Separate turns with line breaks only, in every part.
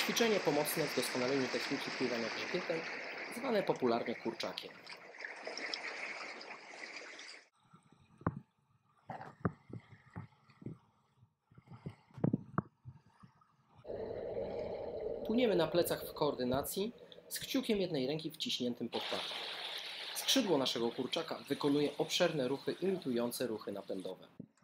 Ćwiczenie pomocne w doskonaleniu techniki pływania grzbietem, zwane popularnie kurczakiem. Płyniemy na plecach w koordynacji z kciukiem jednej ręki wciśniętym pod pachę. Skrzydło naszego kurczaka wykonuje obszerne ruchy imitujące ruchy napędowe.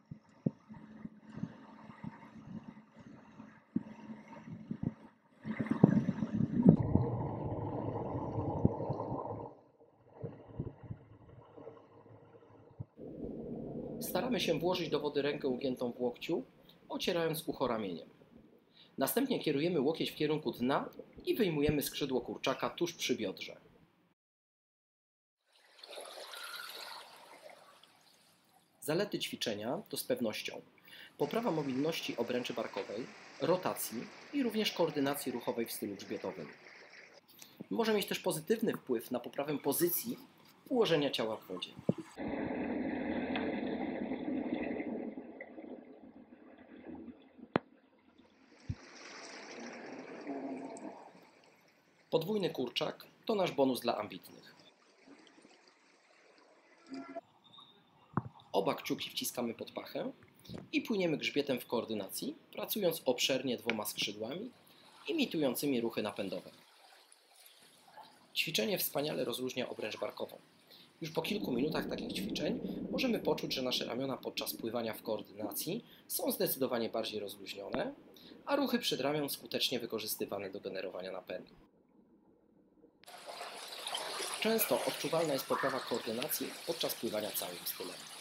Staramy się włożyć do wody rękę ugiętą w łokciu, ocierając ucho ramieniem. Następnie kierujemy łokieć w kierunku dna i wyjmujemy skrzydło kurczaka tuż przy biodrze. Zalety ćwiczenia to z pewnością poprawa mobilności obręczy barkowej, rotacji i również koordynacji ruchowej w stylu grzbietowym. Może mieć też pozytywny wpływ na poprawę pozycji ułożenia ciała w wodzie. Podwójny kurczak to nasz bonus dla ambitnych. Oba kciuki wciskamy pod pachę i płyniemy grzbietem w koordynacji, pracując obszernie dwoma skrzydłami, imitującymi ruchy napędowe. Ćwiczenie wspaniale rozluźnia obręcz barkową. Już po kilku minutach takich ćwiczeń możemy poczuć, że nasze ramiona podczas pływania w koordynacji są zdecydowanie bardziej rozluźnione, a ruchy przedramion skutecznie wykorzystywane do generowania napędu. Często odczuwalna jest poprawa koordynacji podczas pływania całym stylem.